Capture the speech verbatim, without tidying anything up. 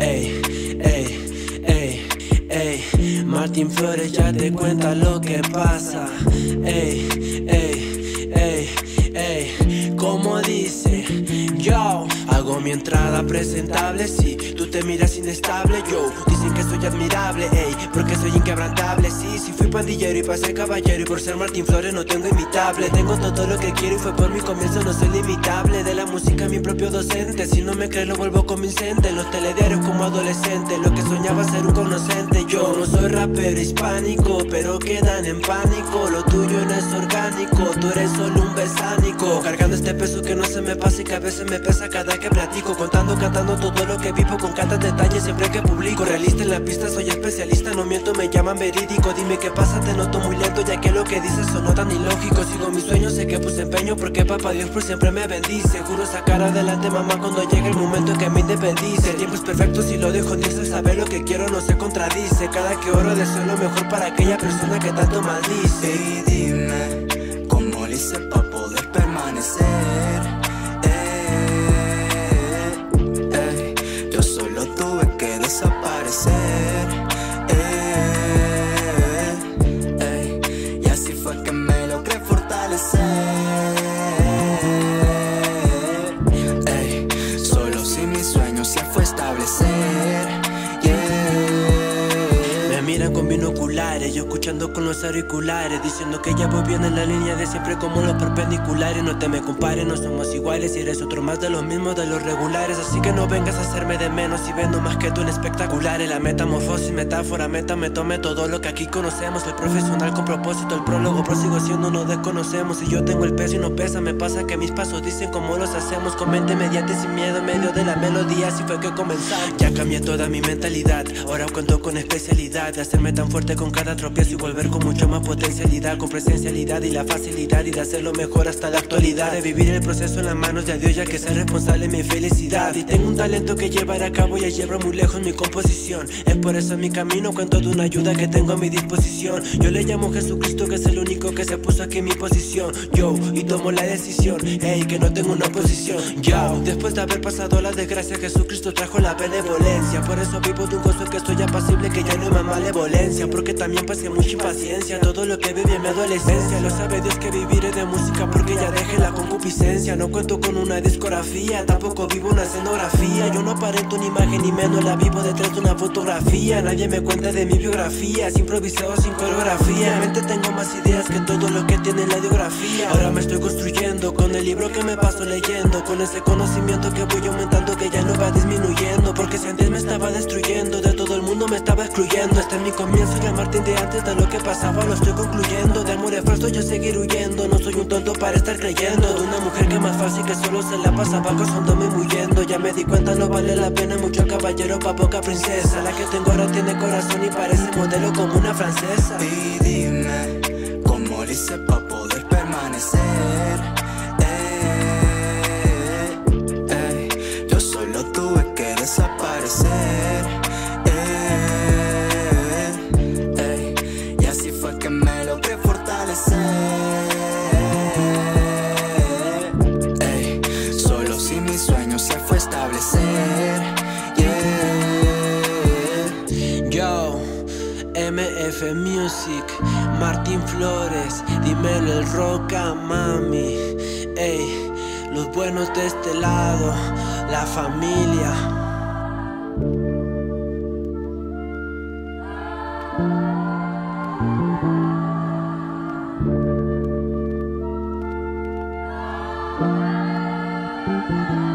Ey, ey, ey, ey. Martín Flores ya te cuenta lo que pasa. Ey, ey, ey, ey. Como dice, yo hago mi entrada presentable. Si tú te miras inestable, yo dicen que soy admirable, ey, porque soy inquebrantable. Sí, sí fui pandillero y pasé caballero, y por ser Martín Flores no tengo imitable. Tengo todo lo que quiero y fue por mi comienzo, no soy limitable. De la música mi propio docente, si no me crees lo vuelvo convincente. En los telediarios como adolescente, lo que soñaba ser un conocente. Yo no soy rapero hispánico, pero quedan en pánico. Lo tuyo no es orgánico, tú eres solo un besánico. Cargando este peso que no se me pasa y que a veces me pesa cada que platico. Contando, cantando todo lo que vivo con cada detalle siempre que publico. Realista en la pista, soy especialista, no miento, me llaman verídico. Dime qué pasa, te noto muy lento, ya que lo que dices sonó tan ilógico. Sigo mis sueños, sé que puse empeño, porque papá Dios por siempre me bendice. Juro sacar adelante, mamá, cuando llegue el momento en que me independice. El tiempo es perfecto si lo dejo, Dios sabe lo que quiero, no se contradice. Cada que oro deseo lo mejor para aquella persona que tanto maldice. Y dime, ¿cómo le hice pa' poder permanecer? Eh, eh, yo solo tuve que desaparecer. Eh, eh, y así fue que me logré fortalecer. Eh, solo si mi sueño se fue a establecer. Miran con binoculares, yo escuchando con los auriculares, diciendo que ya voy bien en la línea de siempre como los perpendiculares. No te me compares, no somos iguales, y eres otro más de los mismos, de los regulares. Así que no vengas a hacerme de menos y vendo más que tú en espectaculares. La metamorfosis, metáfora, meta, me tome todo lo que aquí conocemos. El profesional con propósito, el prólogo, prosigo siendo, no desconocemos. Y yo tengo el peso y no pesa, me pasa que mis pasos dicen cómo los hacemos. Con mente mediante sin miedo en medio de la melodía, así fue que comenzamos. Ya cambié toda mi mentalidad, ahora cuento con especialidad de hacerme tan fuerte con cada tropiezo y volver con mucho más potencialidad, con presencialidad y la facilidad, y de hacerlo mejor hasta la actualidad, de vivir el proceso en las manos de Dios, ya que ser responsable de mi felicidad. Y tengo un talento que llevar a cabo y ya lleva muy lejos mi composición. Es por eso en mi camino cuento de una ayuda que tengo a mi disposición. Yo le llamo Jesucristo, que es el único que se puso aquí en mi posición. Yo, y tomo la decisión, ey, que no tengo una oposición. Yo, después de haber pasado la desgracia, Jesucristo trajo la benevolencia. Por eso vivo de un gozo que estoy apacible, que ya no hay más malevolencia, porque también pasé mucha impaciencia. Todo lo que viví en mi adolescencia, lo sabe Dios que viviré de música, porque ya dejé la concupiscencia. No cuento con una discografía, tampoco vivo una escenografía. Yo no aparento una imagen ni menos la vivo detrás de una fotografía. Nadie me cuenta de mi biografía, es improvisado sin coreografía. En mente tengo más ideas que todo lo que tiene la biografía. Ahora me estoy construyendo con el libro que me paso leyendo, con ese conocimiento que voy aumentando, que ya no va disminuyendo. Porque si antes me estaba destruyendo, de todo el mundo me estaba excluyendo. Este es mi comienzo, y el Martín de antes de lo que pasaba lo estoy concluyendo. De amor falso yo seguir huyendo, no soy un tonto para estar creyendo. De una mujer que más fácil que solo se la pasaba acosándome y huyendo. Ya me di cuenta, no vale la pena mucho caballero pa' poca princesa. La que tengo ahora tiene corazón y parece modelo como una francesa. Y dime, ¿cómo le hice pa' poder permanecer? Eh, eh, yo solo tuve que desaparecer. Eh, eh, y así fue que me logré fortalecer. Eh, solo si mi sueño se fue a establecer. Yeah. Yo, M F Music, Martín Flores, dímelo el Roca, mami. Ey, los buenos de este lado, la familia. Thank you.